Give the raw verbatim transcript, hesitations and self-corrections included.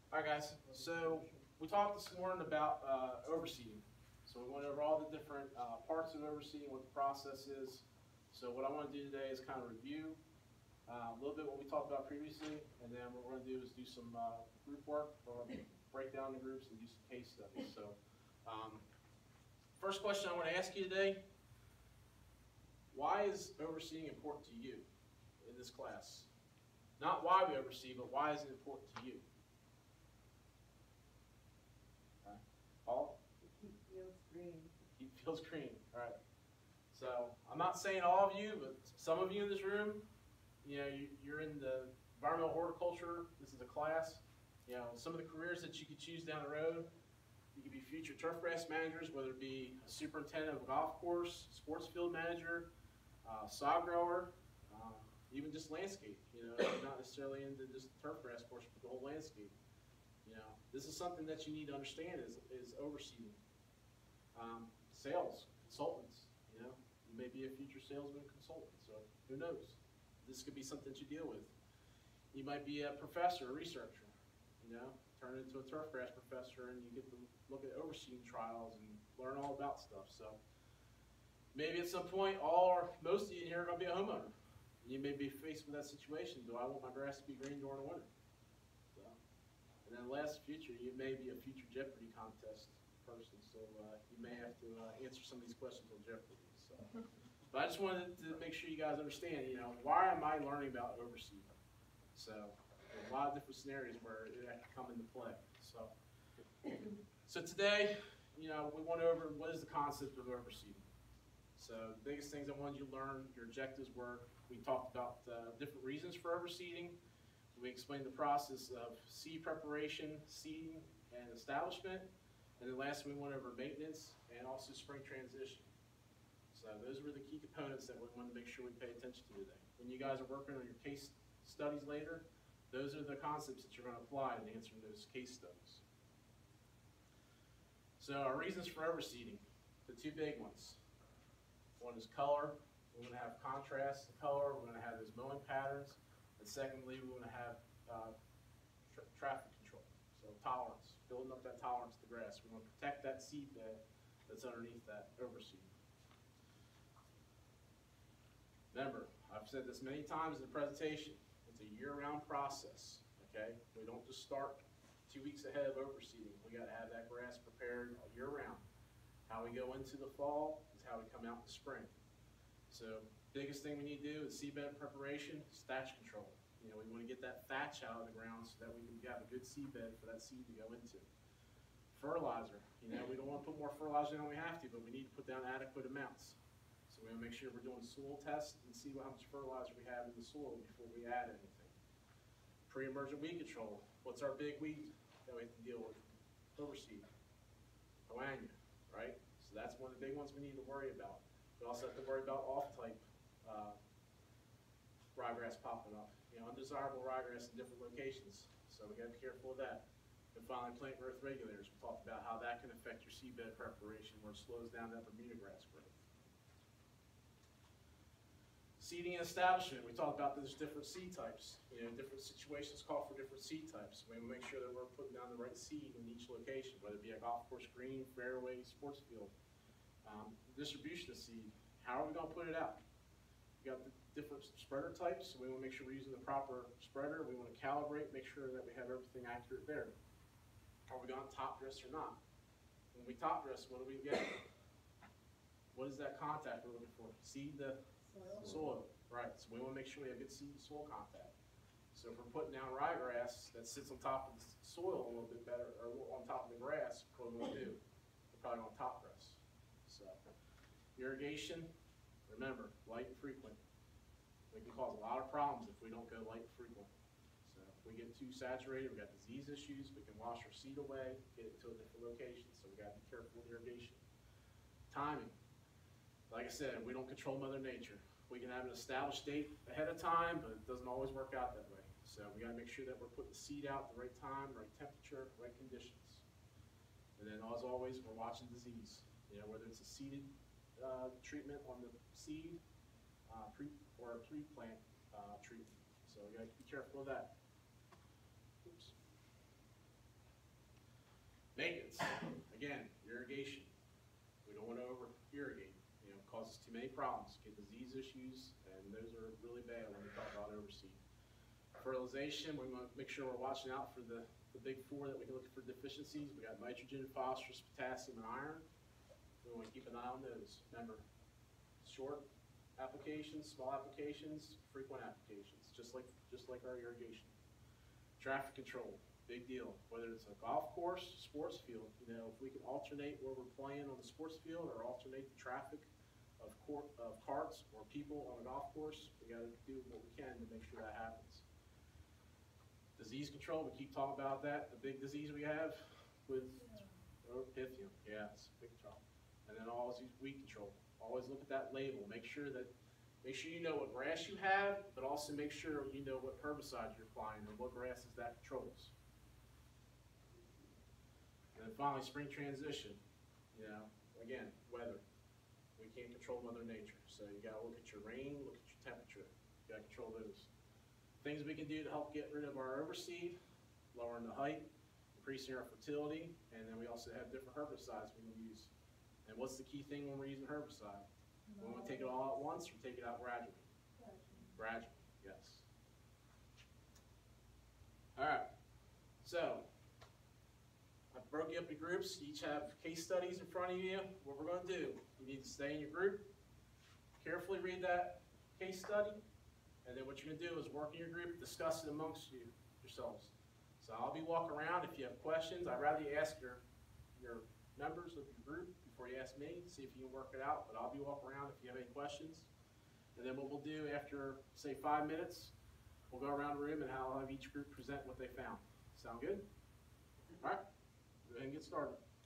All right, guys. So we talked this morning about uh, overseeding. So we went over all the different uh, parts of overseeding, what the process is. So what I want to do today is kind of review uh, a little bit what we talked about previously, and then what we're going to do is do some uh, group work, or break down the groups and do some case studies. So um, first question I want to ask you today: why is overseeing important to you in this class? Not why we oversee, but why is it important to you? Paul? Keep fields green. Keep fields green. All right. So I'm not saying all of you, but some of you in this room, you know, you, you're in the environmental horticulture. This is a class. You know, some of the careers that you could choose down the road. You could be future turf grass managers, whether it be a superintendent of a golf course, sports field manager, uh, sod grower, uh, even just landscape. You know, not necessarily into just the turf grass portion, but the whole landscape. You know, this is something that you need to understand is, is overseeing. Um, sales, consultants, you know, you may be a future salesman consultant, so who knows? This could be something that you deal with. You might be a professor, a researcher, you know, turn into a turf grass professor and you get to look at overseeing trials and learn all about stuff. So maybe at some point, all or most of you in here are going to be a homeowner. You may be faced with that situation. Do I want my grass to be green during the winter? And then last future, you may be a future Jeopardy contest person, so uh, you may have to uh, answer some of these questions on Jeopardy. So. But I just wanted to make sure you guys understand, you know, why am I learning about overseeding? So there's a lot of different scenarios where it can come into play. So, so today, you know, we went over what is the concept of overseeding. So the biggest things I wanted you to learn, your objectives were, we talked about uh, different reasons for overseeding. We explained the process of seed preparation, seeding, and establishment. And then last we went over maintenance and also spring transition. So those were the key components that we wanted to make sure we pay attention to today. When you guys are working on your case studies later, those are the concepts that you're going to apply in answering those case studies. So our reasons for overseeding, the two big ones. One is color. We're going to have contrast in color. We're going to have those mowing patterns. And secondly, we want to have uh, tra traffic control, so tolerance, building up that tolerance to the grass. We want to protect that seed bed that's underneath that overseed. Remember, I've said this many times in the presentation, it's a year-round process, okay? We don't just start two weeks ahead of overseeding. We got to have that grass prepared year-round. How we go into the fall is how we come out in the spring. So biggest thing we need to do is seedbed preparation, thatch control. You know, we want to get that thatch out of the ground so that we can have a good seedbed for that seed to go into. Fertilizer, you know, we don't want to put more fertilizer than we have to, but we need to put down adequate amounts. So we want to make sure we're doing soil tests and see how much fertilizer we have in the soil before we add anything. Pre-emergent weed control, what's our big weed that we have to deal with? Overseed, Coania, right? So that's one of the big ones we need to worry about. We also have to worry about off-type uh, ryegrass popping up. You know, undesirable ryegrass in different locations. So we got to be careful of that. And finally, plant growth regulators. We talked about how that can affect your seedbed preparation where it slows down that Bermuda grass growth. Seeding and establishment. We talked about those different seed types. You know, different situations call for different seed types. We want to make sure that we're putting down the right seed in each location, whether it be a golf course green, fairway, sports field. Um, distribution of seed, how are we going to put it out? We got the different spreader types, so we want to make sure we're using the proper spreader. We want to calibrate, make sure that we have everything accurate there. Are we going to top dress or not? When we top dress, what do we get? What is that contact we're looking for? Seed to soil. soil. Right, so we want to make sure we have good seed to soil contact. So if we're putting down ryegrass that sits on top of the soil a little bit better, or on top of the grass, what are we going to do? We're probably going to top dress. So, irrigation, remember, light and frequent. We can cause a lot of problems if we don't go light and frequent. So if we get too saturated, we got disease issues, we can wash our seed away, get it to a different location. So we got to be careful with irrigation. Timing. Like I said, we don't control Mother Nature. We can have an established date ahead of time, but it doesn't always work out that way. So we got to make sure that we're putting the seed out at the right time, right temperature, right conditions. And then as always, we're watching disease. You know, whether it's a seeded uh, treatment on the seed uh, pre or a pre-plant uh, treatment. So we got to be careful of that. Oops. Maintenance, again, irrigation. We don't want to over irrigate, you know, causes too many problems, get disease issues, and those are really bad when we talk about overseed. Fertilization, we want to make sure we're watching out for the, the big four that we can look for deficiencies. We got nitrogen, phosphorus, potassium, and iron. We want to keep an eye on those. Remember, short applications, small applications, frequent applications, just like just like our irrigation. Traffic control, big deal. Whether it's a golf course, sports field, you know, if we can alternate where we're playing on the sports field or alternate the traffic of, court, of carts or people on a golf course, we got to do what we can to make sure that happens. Disease control, we keep talking about that. The big disease we have with oh, Pythium, yeah, it's a big problem. And then always use weed control. Always look at that label. Make sure that, make sure you know what grass you have, but also make sure you know what herbicides you're applying and what grasses that controls. And then finally, spring transition. You know, again, weather. We can't control Mother Nature, so you got to look at your rain, look at your temperature. You got to control those. Things we can do to help get rid of our overseed, lowering the height, increasing our fertility, and then we also have different herbicides we can use. And what's the key thing when we're using herbicide? We want to take it all at once or take it out gradually? Gradually, yes. All right, so I broke you up into groups. You each have case studies in front of you. What we're going to do, you need to stay in your group, carefully read that case study, and then what you're going to do is work in your group, discuss it amongst you yourselves. So I'll be walking around. If you have questions, I'd rather you ask your, your members of your group before you ask me, see if you can work it out, but I'll be walking around if you have any questions. And then what we'll do after, say, five minutes, we'll go around the room and I'll have each group present what they found. Sound good? All right, go ahead and get started.